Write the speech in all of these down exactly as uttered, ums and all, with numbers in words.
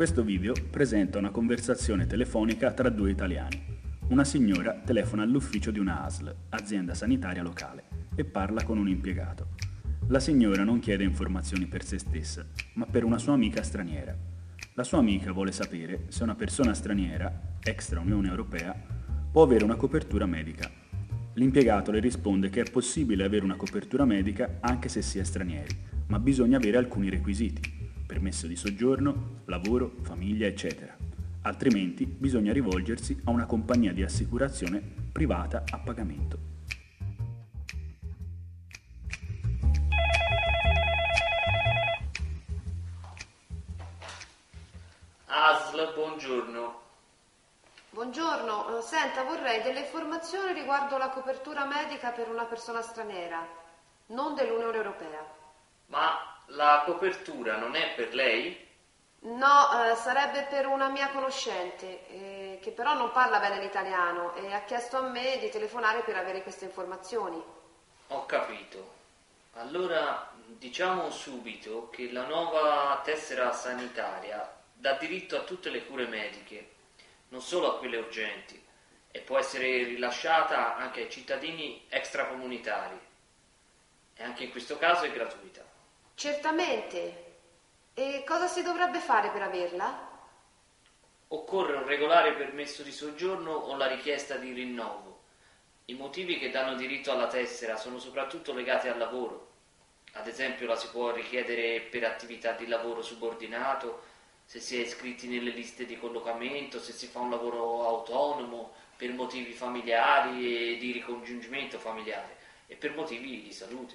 Questo video presenta una conversazione telefonica tra due italiani. Una signora telefona all'ufficio di una A S L, azienda sanitaria locale, e parla con un impiegato. La signora non chiede informazioni per se stessa, ma per una sua amica straniera. La sua amica vuole sapere se una persona straniera, extra Unione Europea, può avere una copertura medica. L'impiegato le risponde che è possibile avere una copertura medica anche se si è stranieri, ma bisogna avere alcuni requisiti: permesso di soggiorno, lavoro, famiglia, eccetera. Altrimenti bisogna rivolgersi a una compagnia di assicurazione privata a pagamento. A S L, buongiorno. Buongiorno, eh, senta, vorrei delle informazioni riguardo la copertura medica per una persona straniera, non dell'Unione Europea. Ma la copertura non è per lei? No, eh, sarebbe per una mia conoscente, eh, che però non parla bene l'italiano e ha chiesto a me di telefonare per avere queste informazioni. Ho capito. Allora diciamo subito che la nuova tessera sanitaria dà diritto a tutte le cure mediche, non solo a quelle urgenti, e può essere rilasciata anche ai cittadini extracomunitari. E anche in questo caso è gratuita. Certamente. E cosa si dovrebbe fare per averla? Occorre un regolare permesso di soggiorno o la richiesta di rinnovo. I motivi che danno diritto alla tessera sono soprattutto legati al lavoro. Ad esempio la si può richiedere per attività di lavoro subordinato, se si è iscritti nelle liste di collocamento, se si fa un lavoro autonomo, per motivi familiari e di ricongiungimento familiare e per motivi di salute.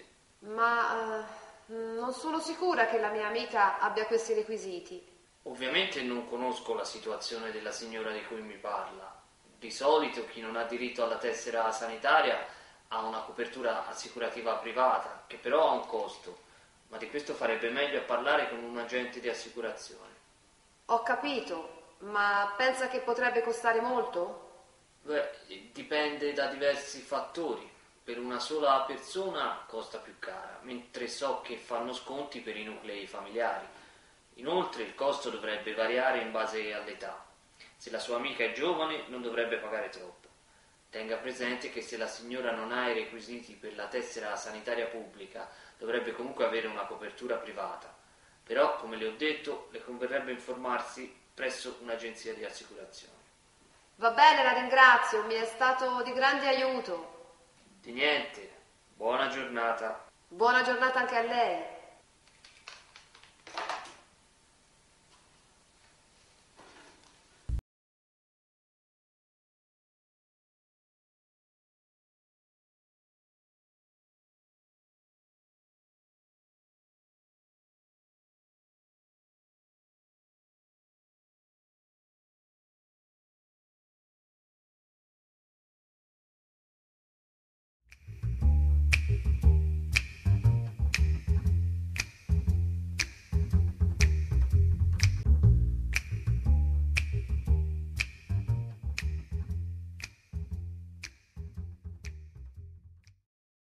Ma eh, non sono sicura che la mia amica abbia questi requisiti. Ovviamente non conosco la situazione della signora di cui mi parla. Di solito chi non ha diritto alla tessera sanitaria ha una copertura assicurativa privata, che però ha un costo, ma di questo farebbe meglio a parlare con un agente di assicurazione. Ho capito, ma pensa che potrebbe costare molto? Beh, dipende da diversi fattori. Per una sola persona costa più cara, mentre so che fanno sconti per i nuclei familiari. Inoltre il costo dovrebbe variare in base all'età. Se la sua amica è giovane non dovrebbe pagare troppo. Tenga presente che se la signora non ha i requisiti per la tessera sanitaria pubblica dovrebbe comunque avere una copertura privata. Però, come le ho detto, le converrebbe informarsi presso un'agenzia di assicurazione. Va bene, la ringrazio, mi è stato di grande aiuto. Di niente, buona giornata. Buona giornata anche a lei.